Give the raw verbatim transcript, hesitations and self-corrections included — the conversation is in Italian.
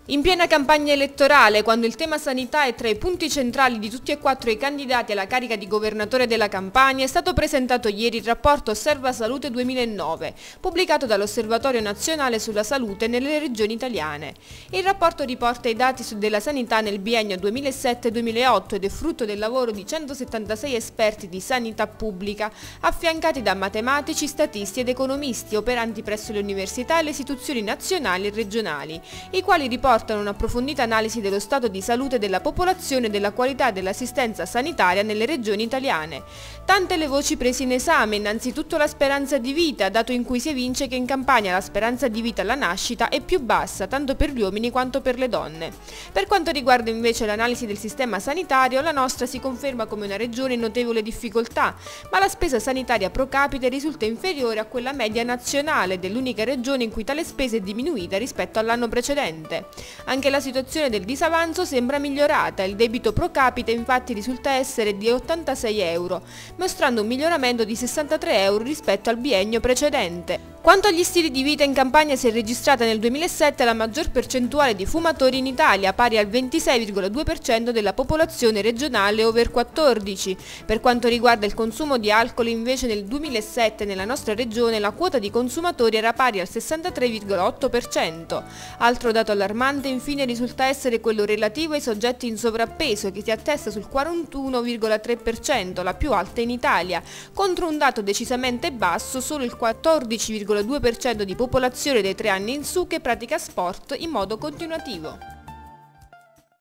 In piena campagna elettorale, quando il tema sanità è tra i punti centrali di tutti e quattro i candidati alla carica di governatore della Campania, è stato presentato ieri il rapporto Osserva Salute duemilanove, pubblicato dall'Osservatorio Nazionale sulla Salute nelle regioni italiane. Il rapporto riporta i dati della sanità nel biennio duemilasette duemilaotto ed è frutto del lavoro di centosettantasei esperti di sanità pubblica, affiancati da matematici, statisti ed economisti operanti presso le università e le istituzioni nazionali e regionali, i quali riportano portano un'approfondita analisi dello stato di salute della popolazione e della qualità dell'assistenza sanitaria nelle regioni italiane. Tante le voci prese in esame, innanzitutto la speranza di vita, dato in cui si evince che in Campania la speranza di vita alla nascita è più bassa, tanto per gli uomini quanto per le donne. Per quanto riguarda invece l'analisi del sistema sanitario, la nostra si conferma come una regione in notevole difficoltà, ma la spesa sanitaria pro capite risulta inferiore a quella media nazionale dell'unica regione in cui tale spesa è diminuita rispetto all'anno precedente. Anche la situazione del disavanzo sembra migliorata, il debito pro capite infatti risulta essere di ottantasei euro, mostrando un miglioramento di sessantatré euro rispetto al biennio precedente. Quanto agli stili di vita, in Campania si è registrata nel duemilasette la maggior percentuale di fumatori in Italia, pari al ventisei virgola due per cento della popolazione regionale over quattordici. Per quanto riguarda il consumo di alcol invece nel duemilasette nella nostra regione la quota di consumatori era pari al sessantatré virgola otto per cento. Altro dato allarmante infine risulta essere quello relativo ai soggetti in sovrappeso, che si attesta sul quarantuno virgola tre per cento, la più alta in Italia, contro un dato decisamente basso, solo il quattordici virgola due per cento di popolazione dei tre anni in su che pratica sport in modo continuativo.